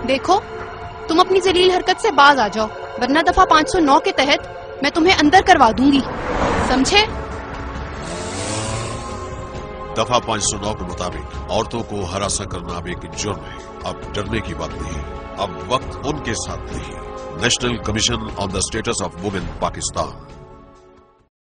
देखो, तुम अपनी जलील हरकत से बाज आ जाओ, वरना दफा 509 के तहत मैं तुम्हें अंदर करवा दूंगी, समझे? दफा 509 के मुताबिक औरतों को हरासा करना अब एक जुर्म है। अब डरने की बात नहीं है, अब वक्त उनके साथ नहीं। National commission on the status of women Pakistan.